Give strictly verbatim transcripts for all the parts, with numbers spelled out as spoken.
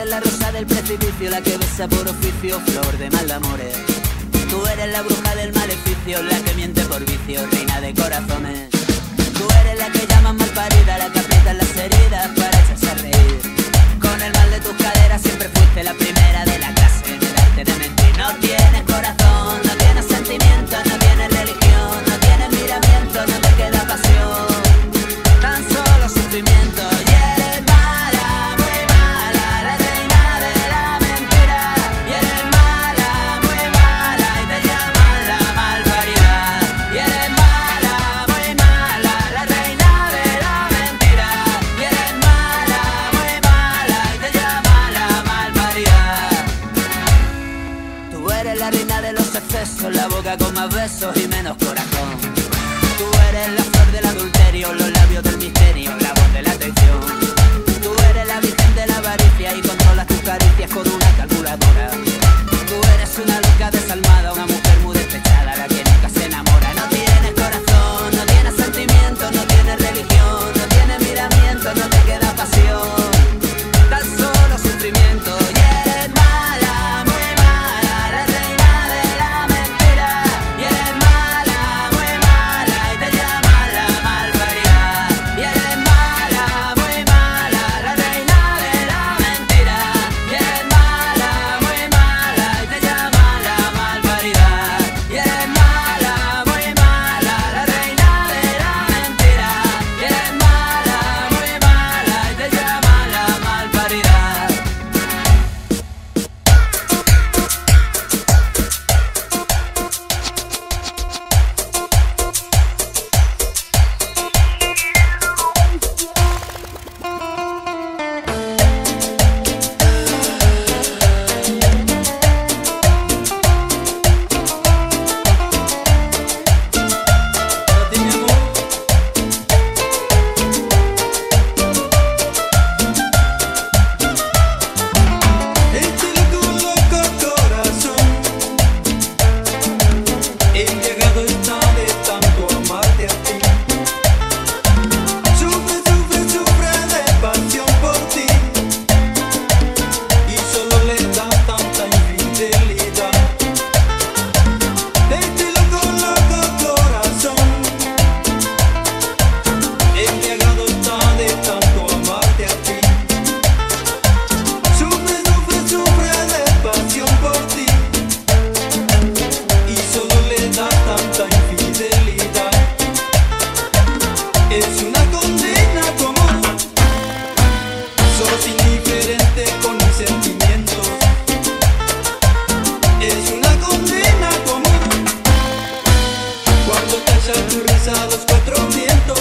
la rosa del precipicio, la que besa por oficio, flor de mal amores. Tú eres la bruja del maleficio, la que miente por vicio, reina de corazones. Tú eres la que llaman malparida, la que aprieta las heridas para echarse a reír. Con el mal de tus caderas siempre fuiste la primera de la clase en el arte de mentir. No tienes corazón, no tienes sentimiento, no tienes religión, no tienes miramiento, no te queda pasión, tan solo sufrimiento. Y eres mala, muy mala, la reina de la mentira. Y eres mala, muy mala, y te llaman la malparida. Y eres mala, muy mala, la reina de la mentira. Y eres mala, muy mala, y te llaman la malparida. Tú eres la reina de los excesos, la boca con más besos y menos corazón. Tú eres la flor del adulterio, los labios del misterio, la voz de la traición. Tú eres la virgen de la avaricia y controlas tus caricias con una calculadora. Tú eres una loca desalmada, una mujer muy despechada, la que nunca se enamora. No tienes corazón, no tienes sentimiento, no tienes religión, no tienes miramiento, no te queda pasión, tan solo sufrimiento. Y eres mala, muy mala, la reina de la mentira. Y eres mala, muy mala, y te llaman la malparida. Y eres mala, muy mala, la reina de la mentira. Y eres mala, muy mala, y te llaman la malparida. Y eres mala, muy mala, la reina de la mentira. Y eres mala, muy mala, y te llaman la malparida. Este loco, loco corazón, embriagado está de tanto amarte a ti. Sufre, sufre, sufre de pasión por ti, y solo le da tanta infidelidad. Este loco, loco corazón, embriagado está de tanto amarte a ti. Sufre, sufre, sufre de pasión por ti, y solo le da tanta infidelidad. Es una condena tu amor, sos indiferente con mis sentimientos. Es una condena tu amor, cuando calla tu risa a los cuatro vientos.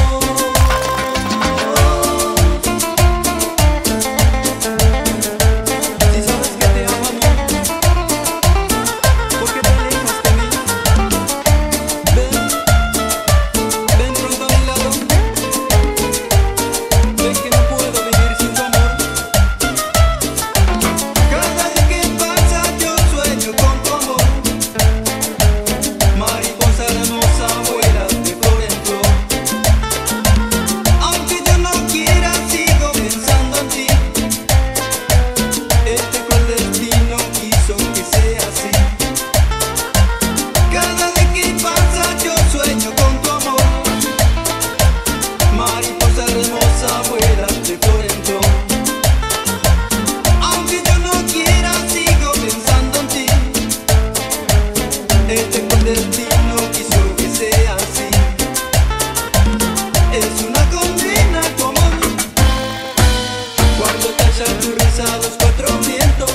Si sabes que te amo, amor, ¿por qué te alejas de mí? Ven, ven pronto a mi lado. Ven que no puedo vivir sin tu amor. Cada día que pasa yo sueño con tu amor. Mariposa hermosa, vuelas de flor en flor. Aunque yo no quiera, sigo pensando en ti. Este cruel destino quiso que sea así. Cada vez que pasa yo sueño con tu amor. Mariposa hermosa, vuelas de flor en flor. Aunque yo no quiera, sigo pensando en ti. Este cruel destino quiso que sea así. Es una condena tu amor, cuando calla tu risa a los cuatro vientos.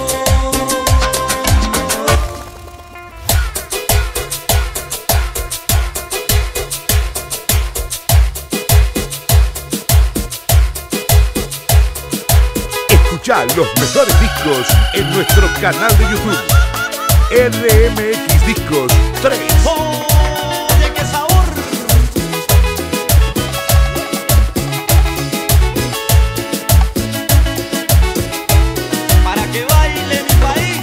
Escucha los mejores discos en nuestro canal de YouTube. R M X Discos tres. Oye, qué sabor. Para que baile mi país.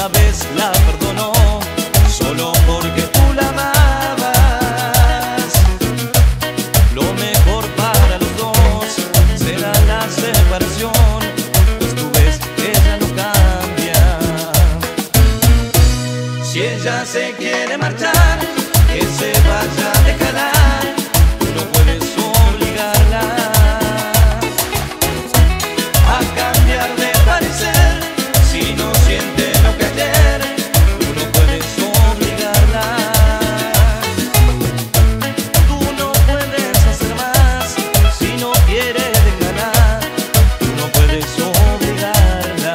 una vez la perdonó solo porque tú la amabas. Lo mejor para los dos será la separación, pues tú ves que ella no cambia. Si ella se quiere marchar, que se vaya, déjala. Tú no puedes obligarla a cambiar de parecer. Si no siente lo que ayer, tú no puedes obligarla. Tú no puedes hacer más. Si no quiere, déjala. Tú no puedes obligarla.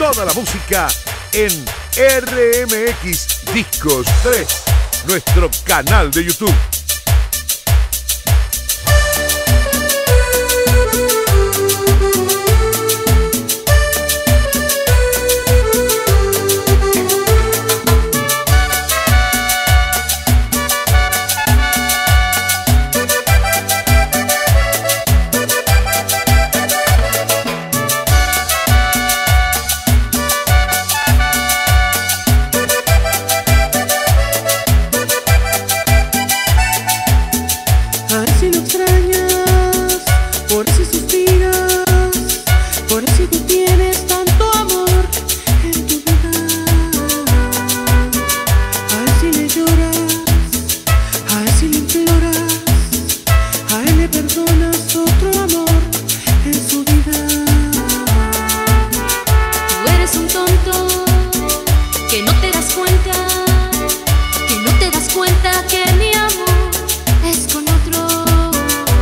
toda la música en R M X Discos tres, nuestro canal de YouTube. Que no te das cuenta que mi amor es con otro.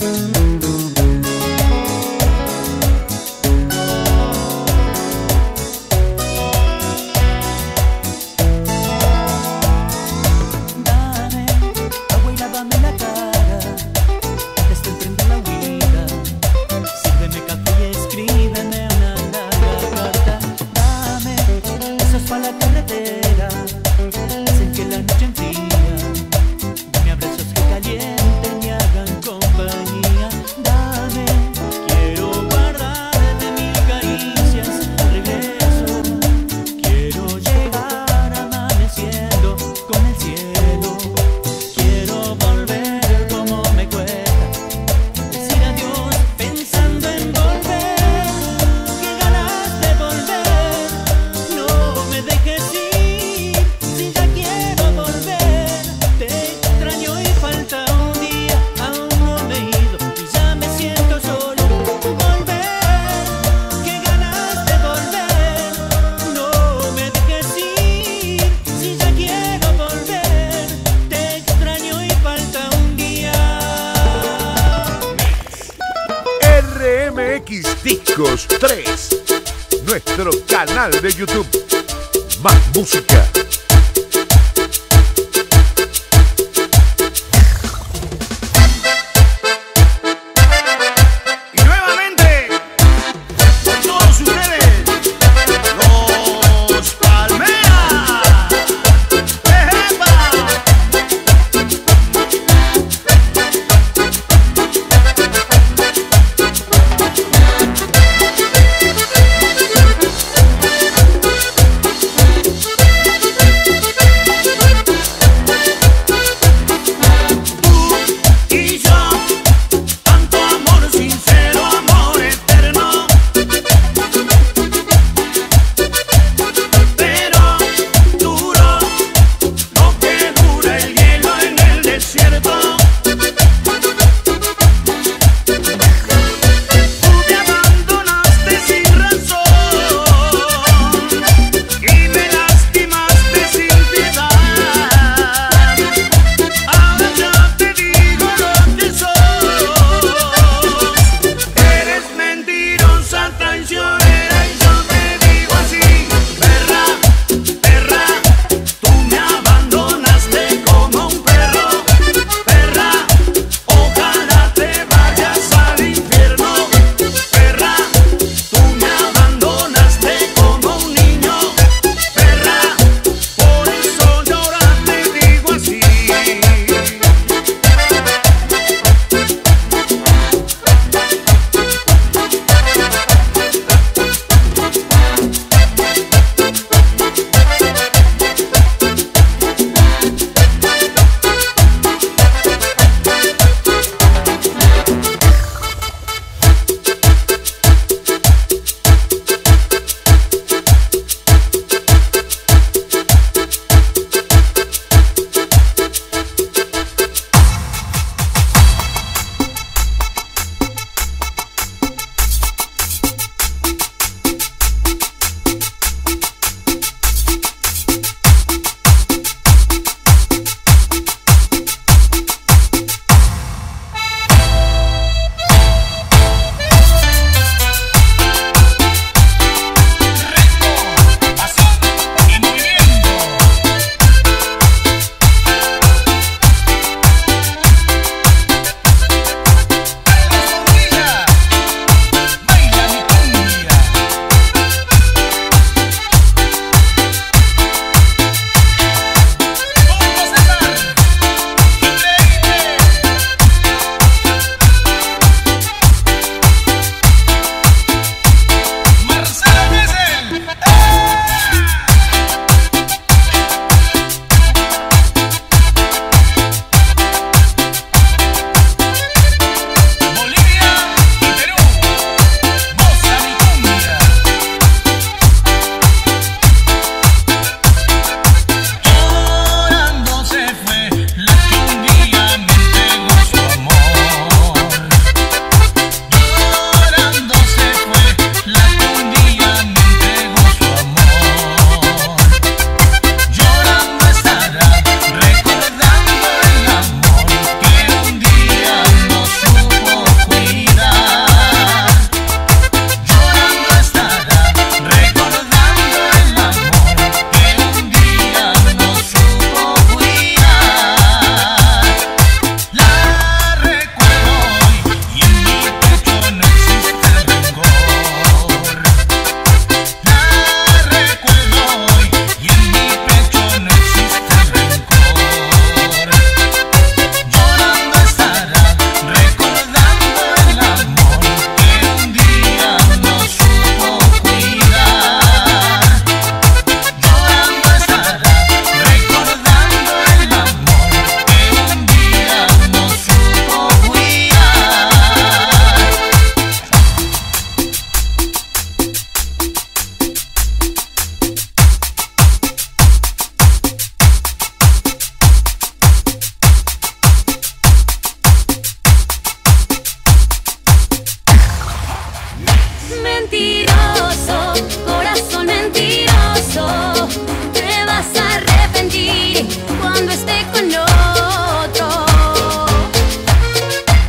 Discos tres, nuestro canal de YouTube. Más música. Y nuevamente, con todos ustedes, los Palmeras. ¡Ejepa!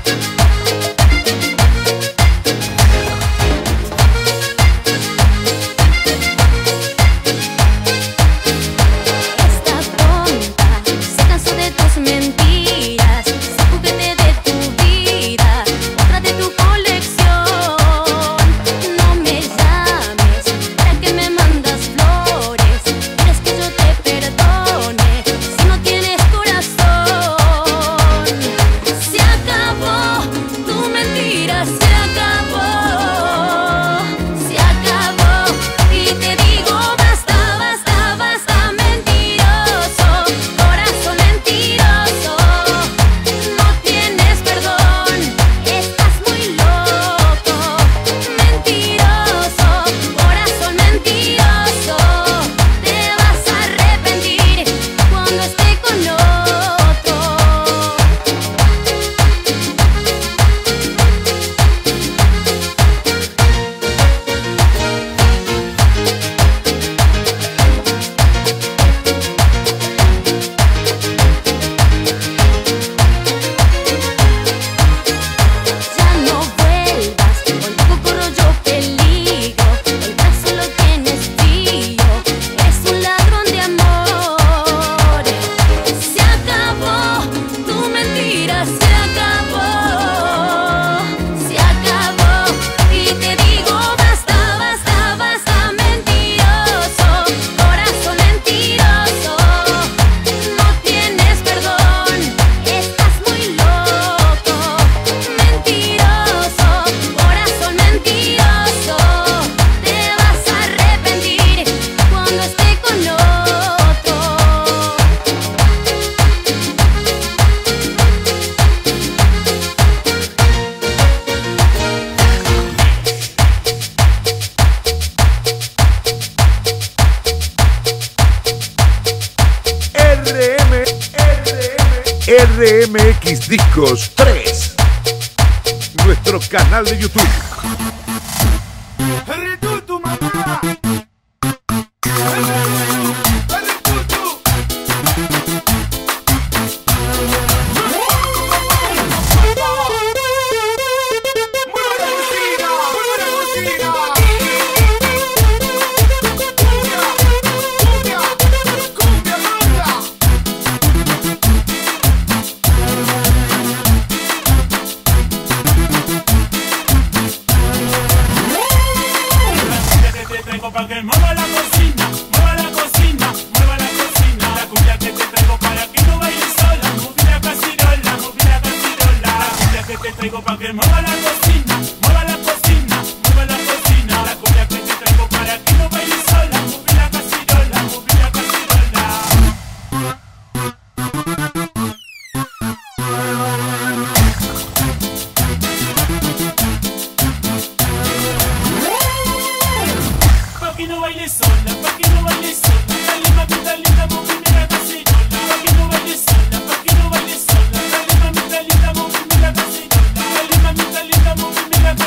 R M X Discos tres, nuestro canal de YouTube. Pa' que mueva la cocina, mueva la cocina, mueva la cocina. La cumbia que te traigo para que no bailes sola, mueve la cacirola, mueve la cacirola. La cumbia que te traigo pa' que mueva la cocina, mueva la cocina, mueva la cocina. La cumbia que te traigo para que no bailes sola, mueve la cacirola, mueve la cacirola. Pa' que no bailes sola, pa' que no bailes sola. Dale mamita linda, movime la cacerola. Pa' que no bailes sola, pa' que no bailes sola. Dale mamita linda, movime la cacerola. Dale mamita linda, movime la cacerola.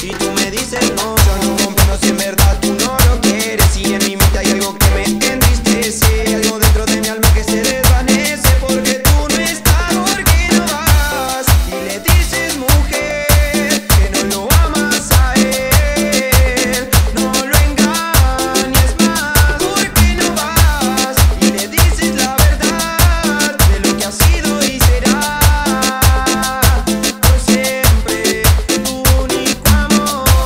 y tú me dices no. Yo no comprendo si en verdad tú no lo quieres. Si en mi mente hay algo que me entristece, hay algo dentro de mi alma que se desvanece. Porque tú no estás, porque no vas. Y le dices mujer que no lo amas a él. No lo engañes más, porque no vas. Y le dices la verdad de lo que ha sido y será por siempre tu único amor.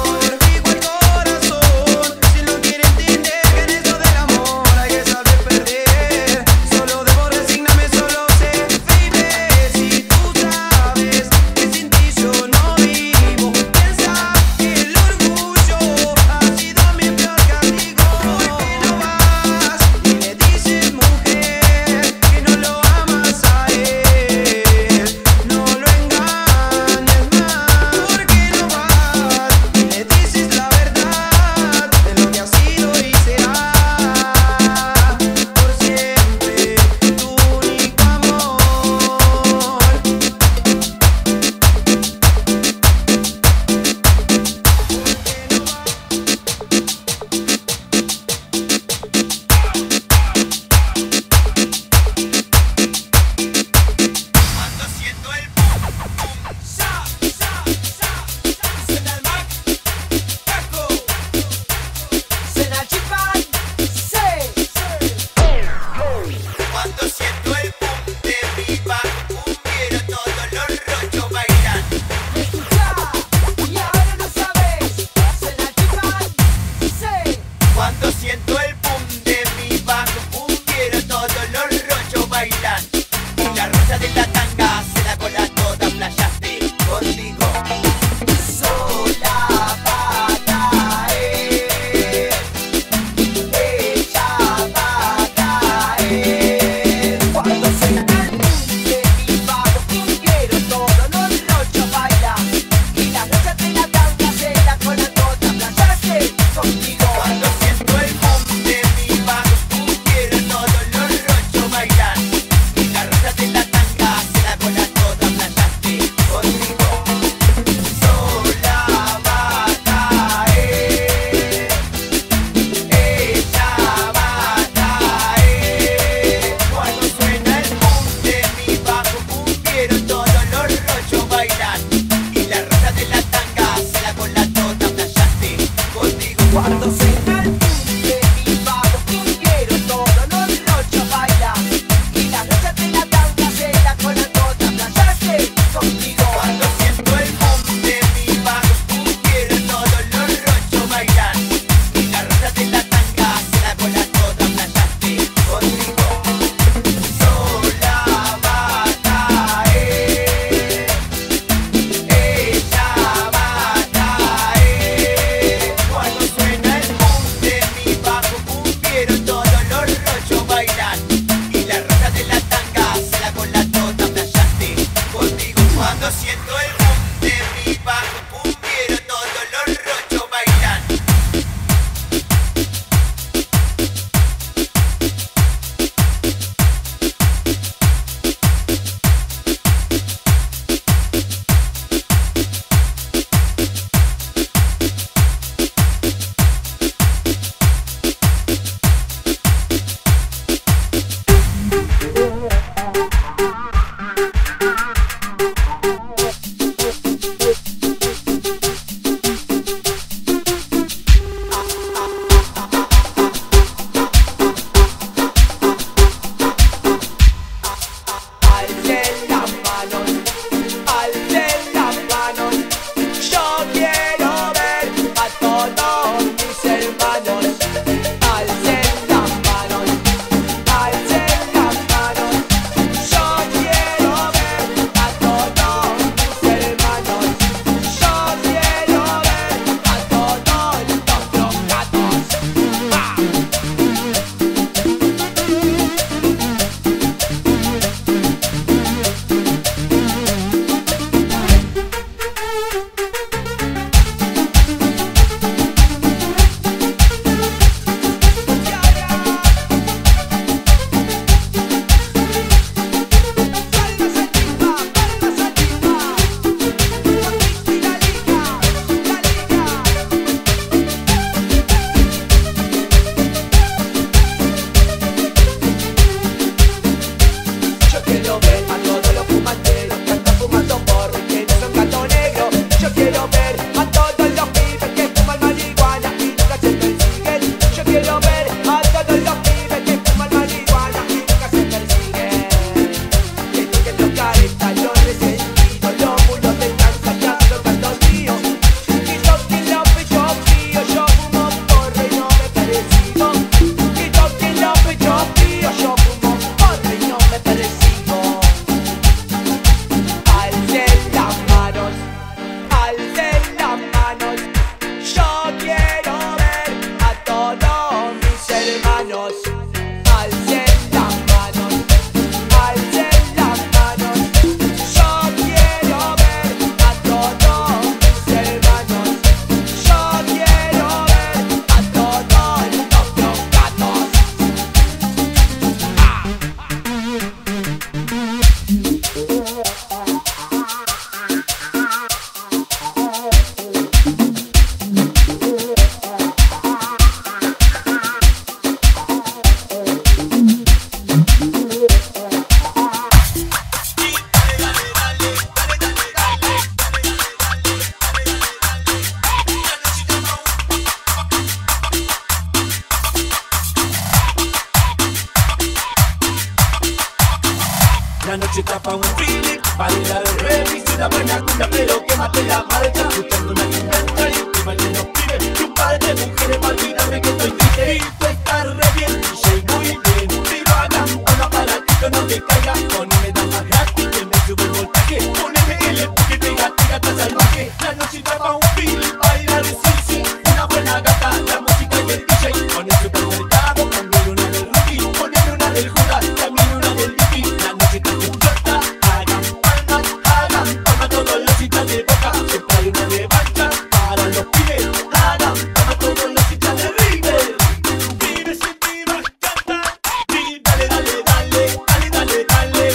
La noche está pa' un feeling, bailar el remix, una buena cumbia, pero quémate la marcha. Escuchando una cumbia y que bailen los pibes, y un par de mujeres pa' olvidarme que estoy triste. Y tú estás re bien, D J muy bien, pero hagan un aparatito, no te caiga. Poneme damas gratis, que me sube el voltaje. Poneme el empuje, pega, pega, tan salvaje. La noche está pa' un feeling, bailar el sí, sí, una buena gata, la música y el D J. Con el supermercado, ponme una del Rookie, poneme una del Judas, también una del Vicky. La noche está completa, hagan palmas, hagan palmas todos los hinchas de Boca. Siempre hay una revancha para los pibes, hagan palmas todos los hinchas de River. Pibes y pibas cantan, y dale, dale, dale, dale, dale, dale.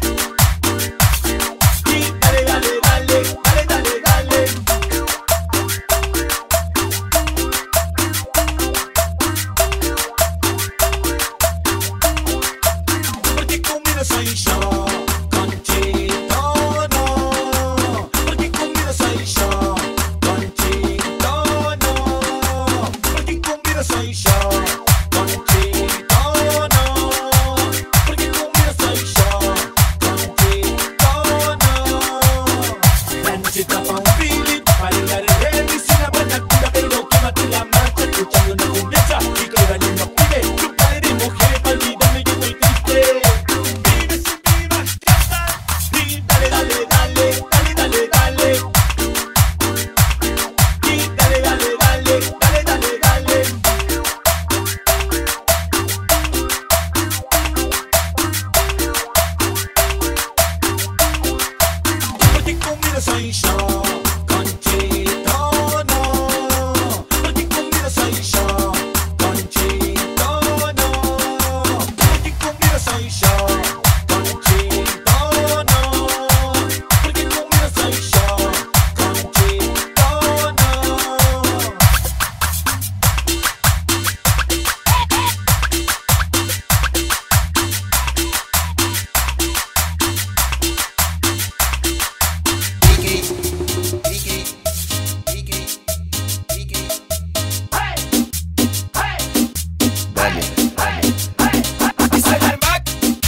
Y dale, dale, dale, dale, dale, dale. Porque conmigo soy yo, Conchito no. Porque conmigo soy yo, Conchito no. Porque conmigo soy yo, Conchito no. Porque conmigo soy yo, Conchito no. La noche está pa' un feeling, bailar el remix, una buena cumbia, pero quémate la marcha. Escuchando una cumbiacha y que bailen los pibes, tu padre y mujer, pa' olvidarme que estoy triste. Pibes y pibas cantan, y dale, dale, dale, dale, dale, dale. Y dale, dale, dale, dale, dale, dale. Porque conmigo soy yo, Conchito no. Porque conmigo soy yo, Conchito no. Porque conmigo soy yo, Conchito no. Porque conmigo soy yo, Conchito no. Y soy el Mac,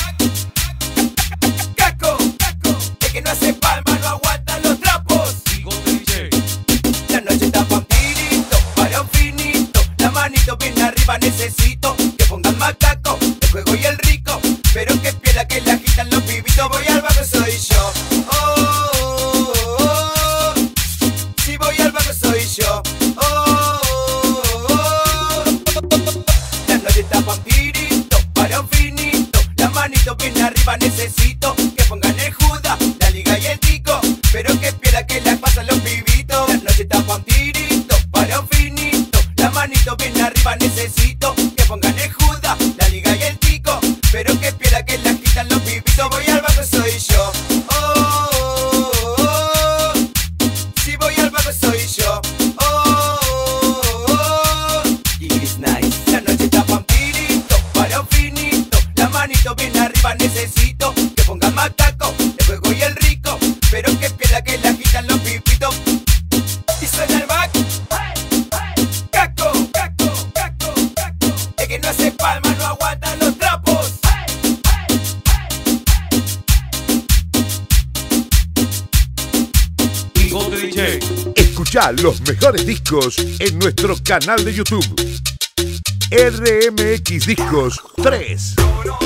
Caco, el que no hace palma no aguanta los trapos. La noche está pa' un tirito, para un finito, la manito bien arriba necesito que pongan macaco, el juego y el rico, pero que piedra que la agitan los pibitos. Voy al barrio soy yo, oh, oh, oh, oh. Si voy al barrio soy yo, oh, oh, oh, oh. La noche está pa' un tirito, para un finito, la manito bien arriba necesito que pongan el Judas, la liga y el tico, pero que piedra que la pasan los pibitos. La noche está pa' un tirito, para un finito, la manito bien arriba necesito que pongan el Judas, la liga y el tico, pero que piedra que la quitan los pibitos. Voy al barrio soy yo, oh, oh, oh, oh. Si voy al barrio soy yo, oh, oh, oh, oh. Y it's nice. La noche está pa' un tirito, para un finito, la manito bien arriba necesito que pongan macaco, el juego y el rico, pero que piedra que la quitan los pibitos. Y suena el back, Caco, Caco, Caco, Caco, el que no hace palma no aguanta los trapos. Escucha los mejores discos en nuestro canal de YouTube. R M X Discos tres.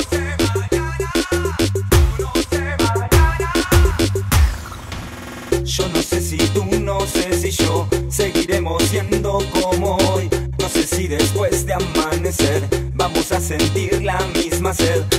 Yo no sé si tú, no sé si yo seguiremos siendo como hoy. No sé si después de amanecer vamos a sentir la misma sed.